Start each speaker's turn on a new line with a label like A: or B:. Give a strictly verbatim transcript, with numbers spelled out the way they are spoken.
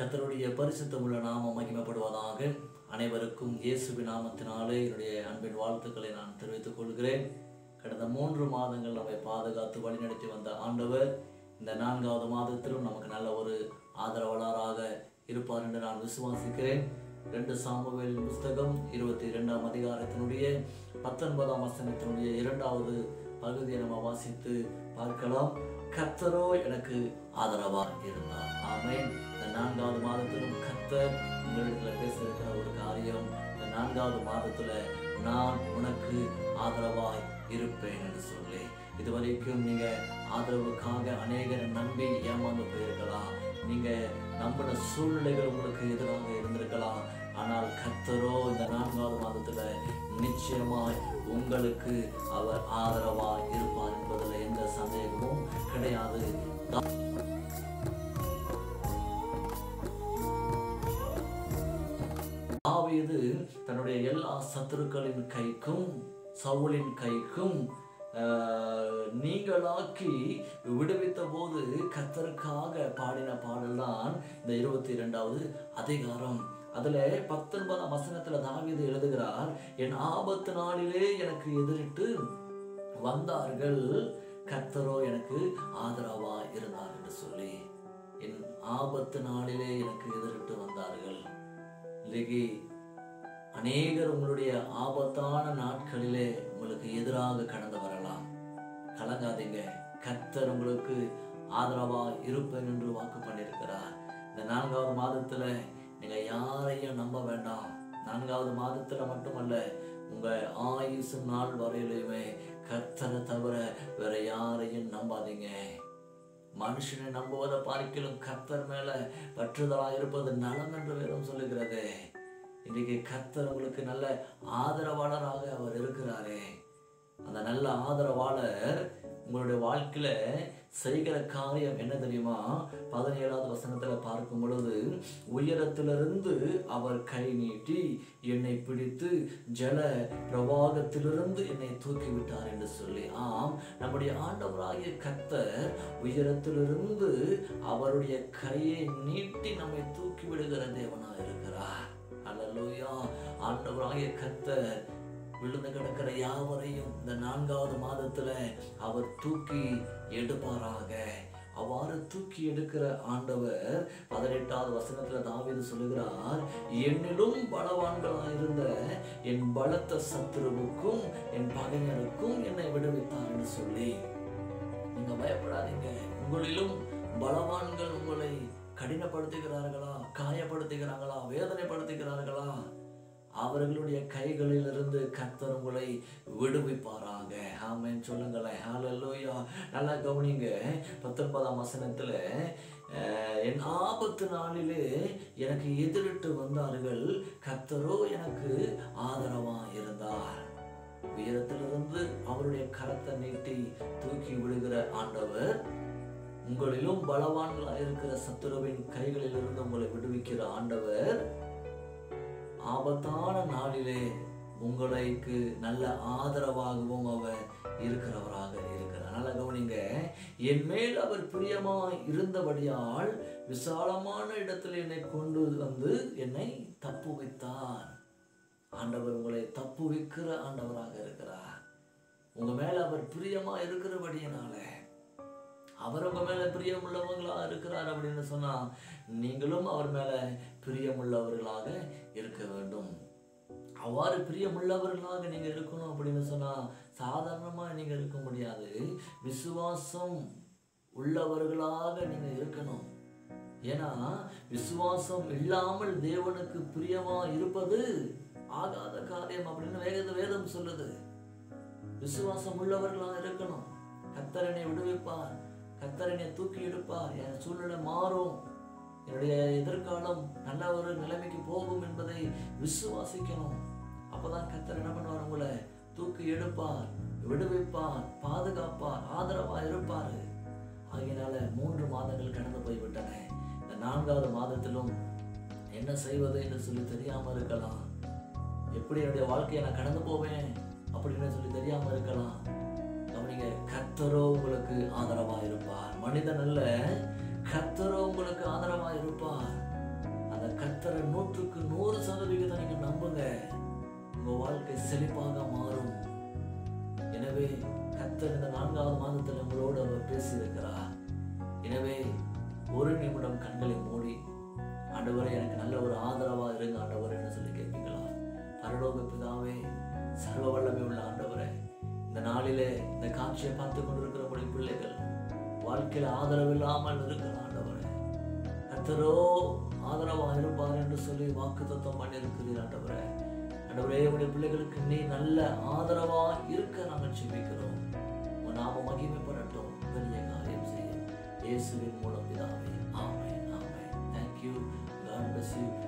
A: கர்த்தருடைய பரிசுத்தமுள்ள நாமம் மகிமைப்படுவதாக. அனைவருக்கும் இயேசுவின் நாமத்தினாலே என்னுடைய அன்பின் வாழ்த்துக்களை நான் தெரிவித்துக் கொள்கிறேன். கடந்த மூன்று மாதங்கள் நம்மை பாதுகாத்து வழிநடத்தி வந்த ஆண்டவர் இந்த நான்காவது மாதத்திலும் நமக்கு நல்ல ஒரு ஆதரவாளராக இருப்பார் என்று நான் விசுவாசிக்கிறேன். ரெண்டு சாமுவேல் புஸ்தகம் இருபத்தி இரண்டாம் அதிகாரத்தினுடைய பத்தொன்பதாம் வசனத்தினுடைய இரண்டாவது பகுதியை நம்ம வாசித்து பார்க்கலாம். கர்த்தரோ எனக்கு ஆதரவாக இருந்தார். ஆமென். இந்த நான்காவது மாதத்திலும் கர்த்தர் உங்களிடத்துல பேச இருக்கிற ஒரு காரியம், இந்த நான்காவது மாதத்துல நான் உனக்கு ஆதரவாய் இருப்பேன் என்று சொல்லி, இதுவரைக்கும் நீங்க ஆதரவுக்காக அநேகரை நம்பி ஏமாந்து போயிருக்கலாம். நீங்க நம்பின சூழ்நிலைகள் உங்களுக்கு எதிராக இருந்திருக்கலாம். ஆனால் கர்த்தரோ இந்த நான்காவது மாதத்துல நிச்சயமாய் உங்களுக்கு அவர் ஆதரவாய் இருப்பார் என்பதில் எந்த சந்தேகமும் கிடையாது. தாவீது தன்னுடைய எல்லா சத்துருக்களின் கைக்கும் சவுலின் கைக்கும் நீங்களாக்கி விடுவித்த போது கர்த்தருக்காக பாடின பாடல் தான் இந்த இருபத்தி இரண்டாவது அதிகாரம். அதுல பத்தொன்பதாம் வசனத்துல தாவீது எழுதுகிறார், என் ஆபத்து நாளிலே எனக்கு எதிரிட்டு வந்தார்கள், கர்த்தரோ எனக்கு ஆதரவா இருந்தார் என்று சொல்லி. என் ஆபத்து நாளிலே எனக்கு எதிரிட்டு வந்தார்கள். இன்றைக்கு அநேகர் உங்களுடைய ஆபத்தான நாட்களிலே உங்களுக்கு எதிராக கடந்து வரலாம். கலங்காதீங்க, கர்த்தர் உங்களுக்கு ஆதரவா இருப்பேன் என்று வாக்கு பண்ணியிருக்கிறார். இந்த நான்காவது மாதத்துல நீங்க யாரையும் நம்ப வேண்டாம். நான்காவது மாதத்துல மட்டுமல்ல, உங்க ஆயுசு நாள் வரையிலுமே கர்த்தரை தவிர வேற யாரையும் நம்பாதீங்க. மனுஷனை நம்புவதை பார்க்கிலும் கர்த்தர் மேல பற்றுதலா இருப்பது நலம் என்று வேதம் சொல்லுகிறது. இன்றைக்கு கர்த்தர் உங்களுக்கு நல்ல ஆதரவாளராக அவர் இருக்கிறாரே. அந்த நல்ல ஆதரவாளர் உங்களுடைய வாழ்க்கையில செய்கிற காரியம் என்ன தெரியுமா? பதினேழாவது வசனத்துல பார்க்கும் பொழுது, உயரத்திலிருந்து அவர் கை நீட்டி என்னை பிடித்து ஜல பிரவாகத்திலிருந்து என்னை தூக்கி விட்டார் என்று சொல்லி. ஆம், நம்முடைய ஆண்டவராகிய கர்த்தர் உயரத்திலிருந்து அவருடைய கையை நீட்டி நம்மை தூக்கி விடுகிற தேவனாக இருக்கிறார். அல்லேலூயா. ஆண்டவராகிய கர்த்தர் விழுந்து கிடக்கிற யாவரையும் இந்த நான்காவது மாதத்துல அவர் தூக்கி எடுப்பாராக. அவ்வாறு தூக்கி எடுக்கிற ஆண்டவர் பதினெட்டாவது வசனத்துல தாவீது சொல்லுகிறார், என்னிலும் பலவான்களாயிருந்த என் பலத்த சத்துருவுக்கும் என் பகைஞருக்கும் என்னை விடுவித்தார் என்று சொல்லி. நீங்க பயப்படாதீங்க. உங்களிலும் பலவான்கள் உங்களை கடினப்படுத்துகிறார்களா, காயப்படுத்துகிறார்களா, வேதனைப்படுத்துகிறார்களா, அவர்களுடைய கைகளிலிருந்து கர்த்தர் உங்களை விடுவிப்பாராங்க. ஆமென் சொல்லுங்களேன். ஹல்லேலூயா. நல்லா கவனிங்க. பத்தொன்பதாம் வசனத்துல, என் ஆபத்து நாளிலே எனக்கு எதிரிட்டு வந்தார்கள், கர்த்தரோ எனக்கு ஆதரவா இருந்தார். உயரத்திலிருந்து அவருடைய கரத்தை நீட்டி தூக்கி விடுகிற ஆண்டவர் உங்களிலும் பலவான்களா இருக்கிற சத்துருவின் கைகளில் இருந்து உங்களை விடுவிக்கிற ஆண்டவர் ஆபத்தான நாளிலே உங்களுக்கு நல்ல ஆதரவாகவும் அவர் இருக்கிறவராக இருக்கிறார். நல்ல கவனிங்க. என் மேல் அவர் பிரியமாய் இருந்தபடியால் விசாலமான இடத்தில் என்னை கொண்டு வந்து என்னை தப்புவித்தார். ஆண்டவர் உங்களை தப்புவிக்கிற ஆண்டவராக இருக்கிறார். உங்க மேல அவர் பிரியமா இருக்கிறபடியினால, அவர் உங்க மேல பிரியமுள்ளவர்களா இருக்கிறார் அப்படின்னு சொன்னா நீங்களும் அவர் மேல பிரியமுள்ளவர்களாக இருக்க வேண்டும். அவ்வாறு பிரியமுள்ளவர்களாக நீங்க இருக்கணும் அப்படின்னு சொன்னா சாதாரணமா நீங்க இருக்க முடியாது. விசுவாசம் உள்ளவர்களாக நீங்க இருக்கணும். ஏன்னா விசுவாசம் இல்லாமல் தேவனுக்கு பிரியமா இருப்பது ஆகாத காரியம் அப்படின்னு வேத வேதம் சொல்லுது. விசுவாசம் உள்ளவர்களாக இருக்கணும். கர்த்தர் என்னை விடுவிப்பார், கர்த்தர் என்னை தூக்கி எடுப்பார், என் சூழ்நிலை மாறும், என்னுடைய எதிர்காலம் நல்ல ஒரு நிலைமைக்கு போகும் என்பதை விசுவாசிக்கணும். அப்பதான் கர்த்தர் என்ன பண்ணுவார்? உங்களை தூக்கி எடுப்பார், விடுவிப்பார், பாதுகாப்பார், ஆதரவா இருப்பாரு. ஆகையினால மூன்று மாதங்கள் கடந்து போய்விட்டன. இந்த நான்காவது மாதத்திலும் என்ன செய்வது என்று சொல்லி தெரியாம இருக்கலாம். எப்படி என்னுடைய வாழ்க்கையை நான் கடந்து போவேன் அப்படின்னு சொல்லி தெரியாம இருக்கலாம். கவனிங்க, கர்த்தரோ உங்களுக்கு ஆதரவா இருப்பார். மனிதன் அல்ல, கர்த்தரோ உங்களுக்கு ஆதரவா இருப்பார். அந்த கர்த்தரை நூற்றுக்கு நூறு சதவிகிதம் நீங்க நம்புங்க, உங்க வாழ்க்கை செழிப்பாக மாறும். எனவே கர்த்தர் இந்த நான்காவது மாதத்தில் உங்களோடு அவர் பேசியிருக்கிறார். எனவே ஒரு நிமிடம் கண்களை மூடி, ஆண்டவரே எனக்கு நல்ல ஒரு ஆதரவா இருங்க ஆண்டவரே என்று சொல்லி கேட்பீங்களா? பரலோக பிதாவே, சர்வ வல்லமை உள்ள ஆண்டவரே, இந்த நாளிலே இந்த காட்சியை பார்த்து கொண்டிருக்கிற உடைய பிள்ளைகள் வாழ்க்கையில் ஆதரவு இல்லாமல் இருக்கிற ஆண்டவரே, கர்த்தரோ ஆதரவா இருப்பார் என்று சொல்லி வாக்கு தத்துவம் பண்ணியிருக்கிறீர் ஆண்டவரே. ஆண்டவரே, உடைய பிள்ளைகளுக்கு நீ நல்ல ஆதரவா இருக்க நாங்கள் ஜெபிக்கிறோம். உன் நாம மகிமைப்படட்டும், பெரிய காரியம் செய்யும் இயேசுவின் மூலம் பிதாவே. ஆமென், ஆமென். Thank you. God bless you.